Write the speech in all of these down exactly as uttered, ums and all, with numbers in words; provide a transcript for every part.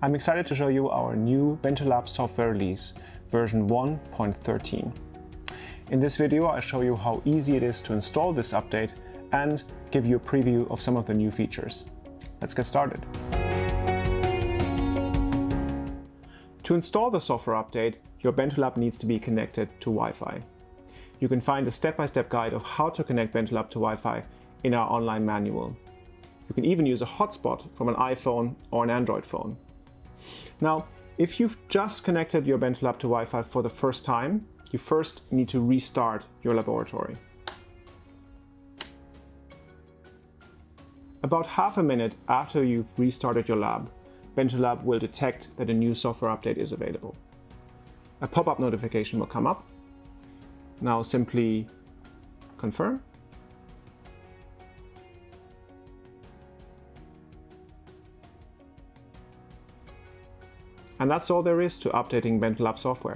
I'm excited to show you our new Bento Lab software release, version one point thirteen. In this video, I show you how easy it is to install this update and give you a preview of some of the new features. Let's get started. To install the software update, your Bento Lab needs to be connected to Wi-Fi. You can find a step-by-step guide of how to connect Bento Lab to Wi-Fi in our online manual. You can even use a hotspot from an iPhone or an Android phone. Now, if you've just connected your Bento Lab to Wi-Fi for the first time, you first need to restart your laboratory. About half a minute after you've restarted your lab, Bento Lab will detect that a new software update is available. A pop-up notification will come up. Now simply confirm. And that's all there is to updating Bento Lab software.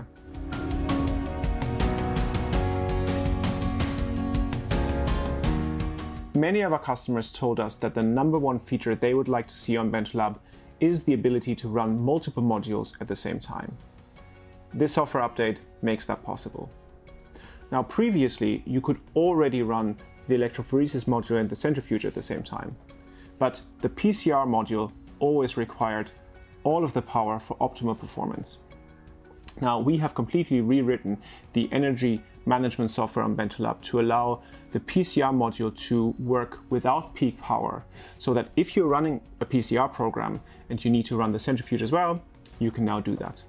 Many of our customers told us that the number one feature they would like to see on Bento Lab is the ability to run multiple modules at the same time. This software update makes that possible. Now, previously, you could already run the electrophoresis module and the centrifuge at the same time, but the P C R module always required all of the power for optimal performance. Now, we have completely rewritten the energy management software on Bento Lab to allow the P C R module to work without peak power, so that if you're running a P C R program and you need to run the centrifuge as well, you can now do that.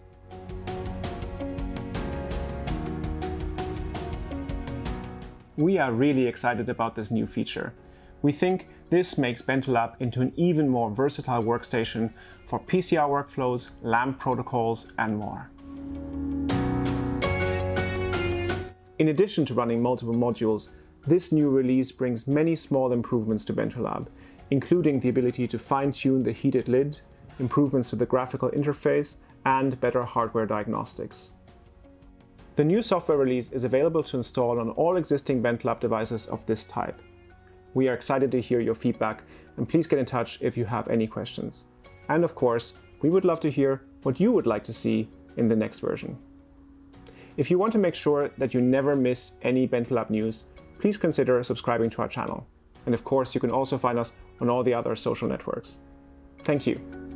We are really excited about this new feature. We think this makes Bento Lab into an even more versatile workstation for P C R workflows, LAMP protocols, and more. In addition to running multiple modules, this new release brings many small improvements to Bento Lab, including the ability to fine-tune the heated lid, improvements to the graphical interface, and better hardware diagnostics. The new software release is available to install on all existing Bento Lab devices of this type. We are excited to hear your feedback, and please get in touch if you have any questions. And of course, we would love to hear what you would like to see in the next version. If you want to make sure that you never miss any Bento Lab news, please consider subscribing to our channel. And of course, you can also find us on all the other social networks. Thank you.